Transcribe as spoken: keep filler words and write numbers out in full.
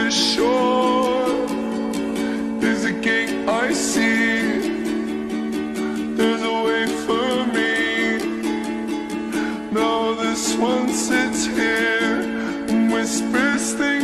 the shore. There's a gate I see, there's a way for me. Now this one sits here and whispers things